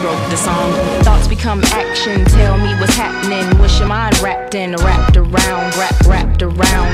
wrote the song. Thoughts become action, tell me what's happening. Wish your mind wrapped in, wrapped around, wrapped around.